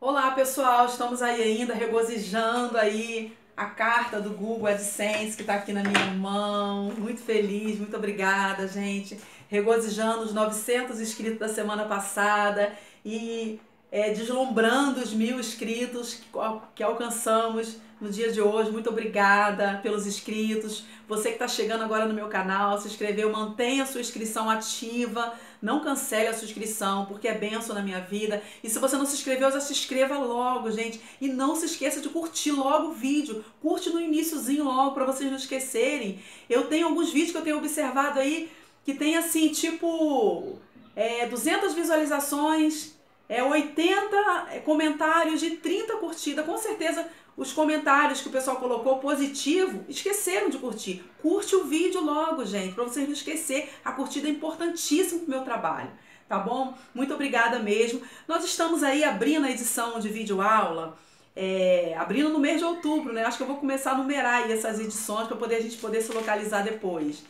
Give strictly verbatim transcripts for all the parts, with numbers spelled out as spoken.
Olá pessoal, estamos aí ainda regozijando aí a carta do Google AdSense que está aqui na minha mão. Muito feliz, muito obrigada, gente. Regozijando os novecentos inscritos da semana passada e é, deslumbrando os mil inscritos que, que alcançamos no dia de hoje. Muito obrigada pelos inscritos. Você que está chegando agora no meu canal, se inscreveu, mantenha a sua inscrição ativa. Não cancele a sua inscrição, porque é bênção na minha vida. E se você não se inscreveu, já se inscreva logo, gente. E não se esqueça de curtir logo o vídeo. Curte no iniciozinho logo, para vocês não esquecerem. Eu tenho alguns vídeos que eu tenho observado aí, que tem assim, tipo, é, duzentas visualizações, é, oitenta comentários e trinta curtidas. Com certeza os comentários que o pessoal colocou positivo, esqueceram de curtir. Curte o vídeo logo, gente, para vocês não esquecer. A curtida é importantíssima pro meu trabalho, tá bom? Muito obrigada mesmo. Nós estamos aí abrindo a edição de vídeo aula, é, abrindo no mês de outubro, né? Acho que eu vou começar a numerar aí essas edições para poder a gente poder se localizar depois.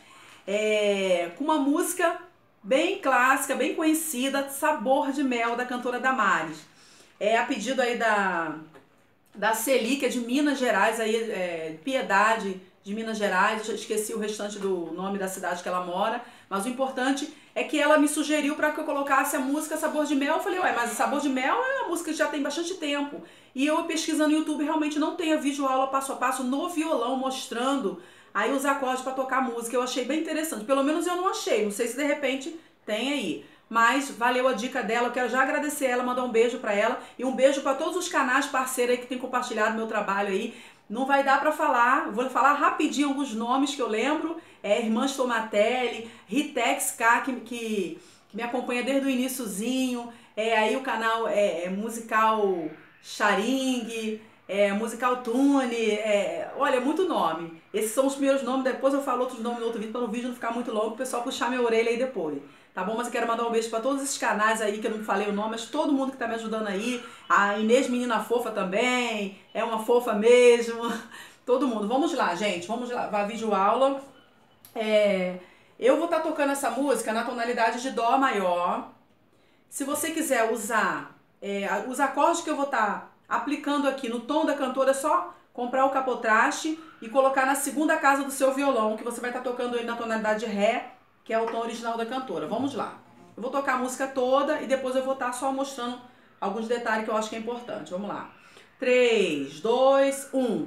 É, com uma música bem clássica, bem conhecida, Sabor de Mel, da cantora Damares. É a pedido aí da da Celi, que é de Minas Gerais, aí, é, Piedade de Minas Gerais. Eu esqueci o restante do nome da cidade que ela mora, mas o importante é que ela me sugeriu para que eu colocasse a música Sabor de Mel. Eu falei, ué, mas Sabor de Mel é uma música que já tem bastante tempo. E eu pesquisando no YouTube, realmente não tem a videoaula passo a passo no violão, mostrando aí os acordes para tocar a música. Eu achei bem interessante, pelo menos eu não achei, não sei se de repente tem aí. Mas valeu a dica dela, eu quero já agradecer ela, mandar um beijo pra ela e um beijo para todos os canais parceiros aí que tem compartilhado meu trabalho aí. Não vai dar pra falar, vou falar rapidinho alguns nomes que eu lembro. É Irmãs Tomatelli, Ritex K, que, que, que me acompanha desde o iniciozinho. É, aí o canal é, é musical Charing, é, musical Tune, é, olha, muito nome. Esses são os primeiros nomes, depois eu falo outros nomes no outro vídeo, para o vídeo não ficar muito longo, o pessoal puxar minha orelha aí depois. Tá bom? Mas eu quero mandar um beijo para todos esses canais aí que eu não falei o nome, mas todo mundo que tá me ajudando aí. A Inês Menina Fofa também, é uma fofa mesmo. Todo mundo. Vamos lá, gente, vamos lá, vai vídeo aula. É, eu vou estar tá tocando essa música na tonalidade de Dó maior. Se você quiser usar é, os acordes que eu vou estar tá aplicando aqui no tom da cantora, é só comprar o capotraste e colocar na segunda casa do seu violão, que você vai estar tá tocando aí na tonalidade de Ré, que é o tom original da cantora. Vamos lá. Eu vou tocar a música toda e depois eu vou estar só mostrando alguns detalhes que eu acho que é importante. Vamos lá. três, dois, um.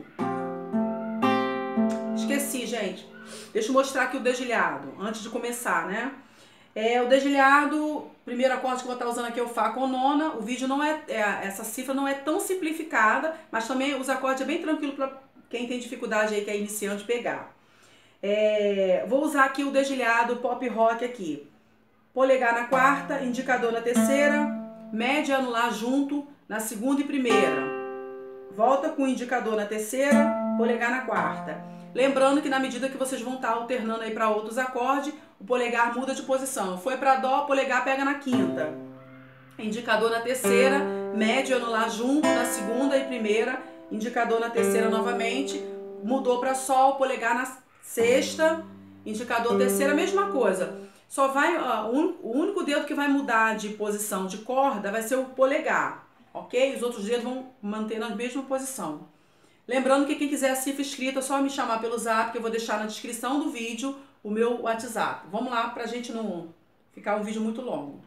Esqueci, gente. Deixa eu mostrar aqui o dedilhado, antes de começar, né? É, o dedilhado, primeiro acorde que eu vou estar usando aqui é o Fá com nona. O vídeo não é, é, essa cifra não é tão simplificada, mas também os acordes é bem tranquilo para quem tem dificuldade aí, que é iniciante, pegar. É, vou usar aqui o dedilhado pop rock aqui. Polegar na quarta, indicador na terceira, média anular junto na segunda e primeira. Volta com o indicador na terceira, polegar na quarta. Lembrando que na medida que vocês vão estar alternando aí para outros acordes, o polegar muda de posição. Foi para dó, polegar pega na quinta. Indicador na terceira, médio anular junto na segunda e primeira, indicador na terceira novamente. Mudou para sol, polegar na sexta, indicador terceira, mesma coisa. Só vai, uh, o único dedo que vai mudar de posição de corda vai ser o polegar, ok? Os outros dedos vão manter na mesma posição. Lembrando que quem quiser a cifra escrita é só me chamar pelo zap, que eu vou deixar na descrição do vídeo o meu WhatsApp. Vamos lá pra gente não ficar um vídeo muito longo.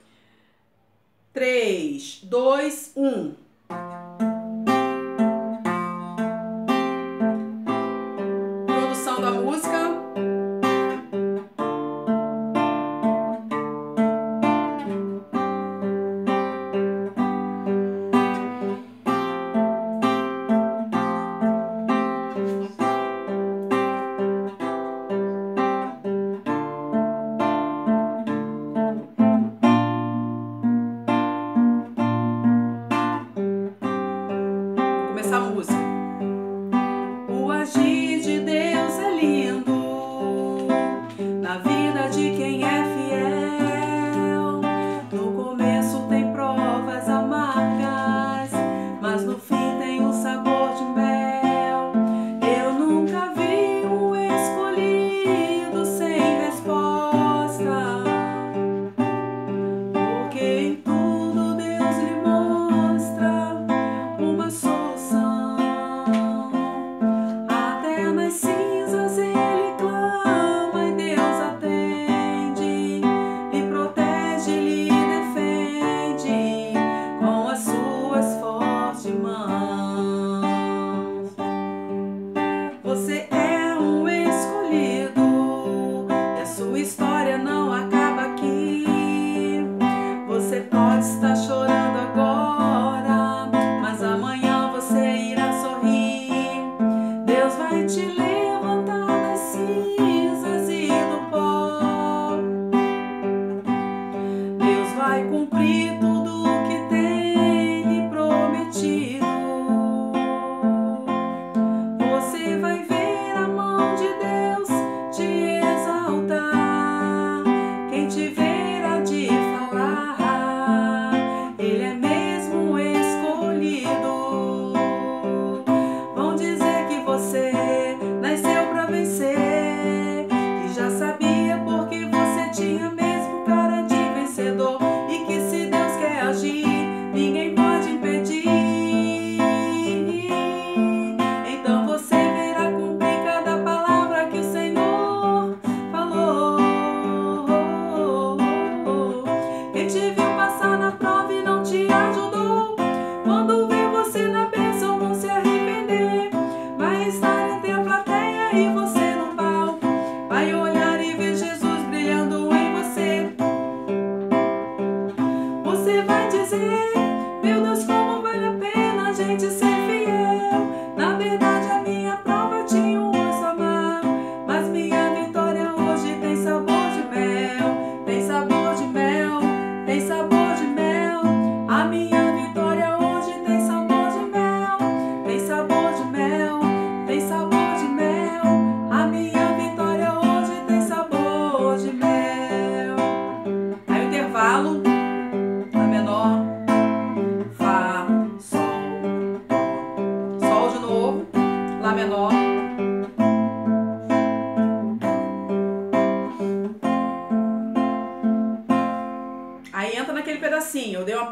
três, dois, um. Produção da música. Começar a música. O agir de Deus é lindo na vida de quem é fiel. No começo tem provas amargas, mas no fim tem um sabor de mel. Eu nunca vi um escolhido sem resposta, porque em tudo Deus lhe mostra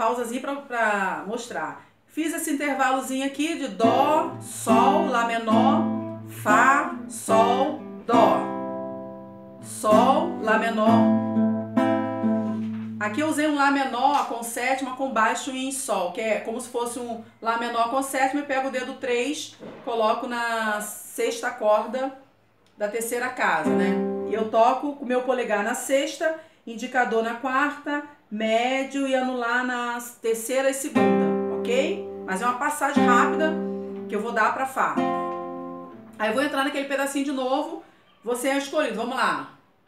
pausazinha para mostrar. Fiz esse intervalozinho aqui de Dó, Sol, Lá menor, Fá, Sol, Dó. Sol, Lá menor. Aqui eu usei um Lá menor com sétima, com baixo em Sol, que é como se fosse um Lá menor com sétima, e pego o dedo três, coloco na sexta corda da terceira casa, né? E eu toco com o meu polegar na sexta, indicador na quarta, médio e anular na terceira e segunda. Ok? Mas é uma passagem rápida que eu vou dar para Fá. Aí eu vou entrar naquele pedacinho de novo. Você é escolhido. Vamos lá.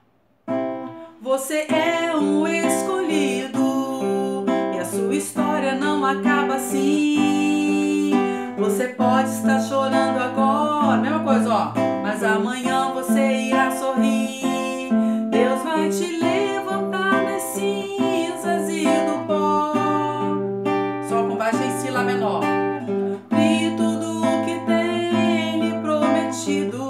Você é um escolhido e a sua história não acaba assim. Você pode estar chorando agora, mesma coisa, ó. Mas amanhã você irá sorrir. Deus vai te levantar das cinzas e do pó. Sol com baixo em Si, Lá menor. E tudo o que tem lhe prometido,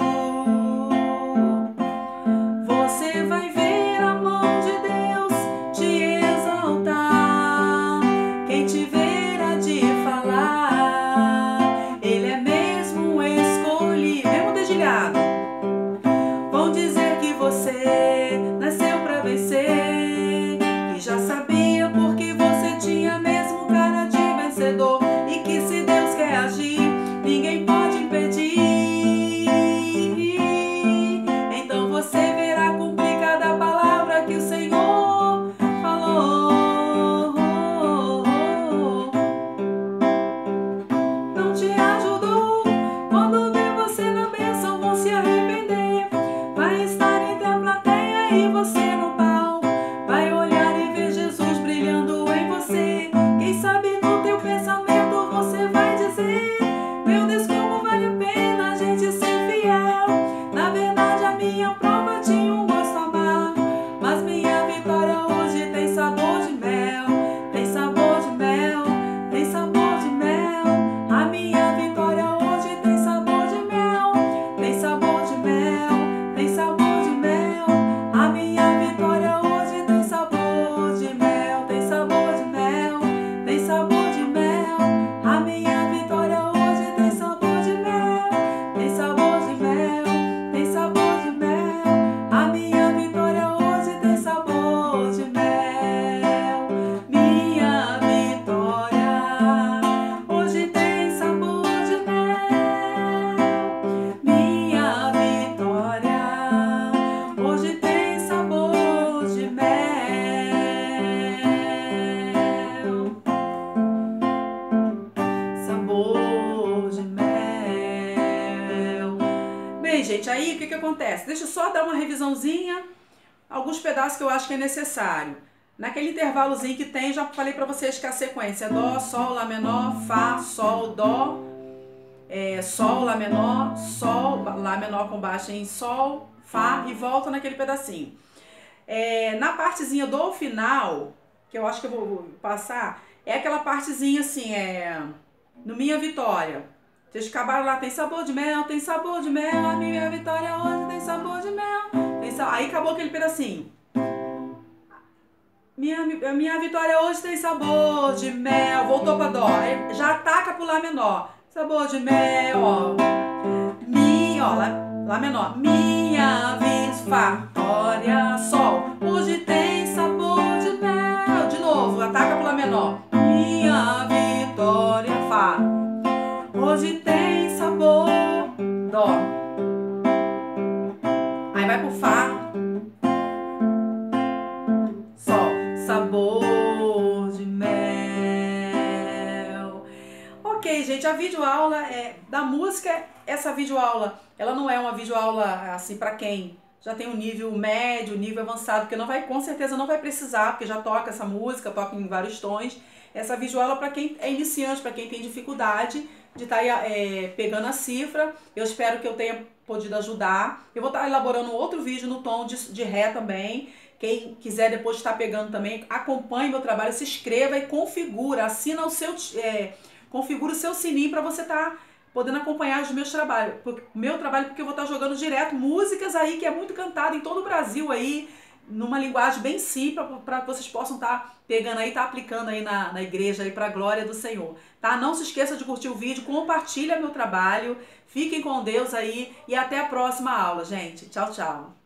você vai ver a mão de Deus te exaltar. Quem te verá de falar, Ele é mesmo escolhido. Mesmo dedilhado. Vão dizer que você nasceu pra vencer, que já sabia porque você tinha mesmo cara de vencedor, e que se Deus quer agir, ninguém pode impedir. Então você verá cumprir cada palavra que o Senhor falou. Não te ajudou? Quando ver você na bênção, vão se arrepender. Vai estar entre a plateia e você no pau. Vai olhar e ver Jesus brilhando em você. Quem sabe no teu pensamento você vai dizer: meu Deus, como vale a pena a gente ser fiel. Na verdade a minha prova tinha um gosto amargo, mas minha vitória hoje tem sabor de mel. Tem sabor de mel, tem sabor de mel. A minha vitória hoje tem sabor de mel. Tem sabor de mel, tem sabor de mel. A minha vitória hoje tem sabor de mel. Tem sabor de mel, tem sabor de mel. A minha vitória hoje tem sabor de mel. Tem sabor de mel, tem sabor de mel. A minha vitória hoje tem sabor de mel. Minha vitória hoje tem sabor de mel. Minha vitória hoje tem sabor de mel. Sabor de mel. Bem, gente, aí o que que acontece? Deixa eu só dar uma revisãozinha, alguns pedaços que eu acho que é necessário. Naquele intervalozinho que tem, já falei pra vocês que a sequência é Dó, Sol, Lá menor, Fá, Sol, Dó, é, Sol, Lá menor, Sol, Lá menor com baixo em Sol, Fá, e volta naquele pedacinho. É, na partezinha do final, que eu acho que eu vou, vou passar, é aquela partezinha assim, é no Minha Vitória. Vocês acabaram lá, tem sabor de mel, tem sabor de mel, a minha vitória hoje tem sabor de mel. Tem sa... Aí acabou aquele pedacinho. Minha, minha vitória hoje tem sabor de mel. Voltou pra Dó. Aí já ataca pro Lá menor. Sabor de mel, ó. Mi, ó, Lá, Lá menor. Minha vitória, Sol. Hoje tem sabor de mel. De novo, ataca pro Lá menor. Minha vitória, Fá. Hoje tem sabor, Dó. Aí vai pro Fá. Sol. Sabor de mel. Ok, gente, a videoaula é, da música, essa videoaula, ela não é uma videoaula assim para quem já tem um nível médio, nível avançado, porque não vai, com certeza não vai precisar, porque já toca essa música, toca em vários tons. Essa videoaula para quem é iniciante, para quem tem dificuldade de estar é, pegando a cifra. Eu espero que eu tenha podido ajudar. Eu vou estar elaborando outro vídeo no tom de, de Ré também. Quem quiser depois estar pegando também, acompanhe meu trabalho, se inscreva e configura, assina o seu, é, configura o seu sininho para você estar podendo acompanhar os meus trabalhos, o meu trabalho, porque eu vou estar jogando direto músicas aí que é muito cantado em todo o Brasil aí, numa linguagem bem simples, para que vocês possam estar tá pegando aí, tá aplicando aí na, na igreja aí para a glória do Senhor, tá? Não se esqueça de curtir o vídeo, compartilha meu trabalho, fiquem com Deus aí e até a próxima aula, gente. Tchau, tchau.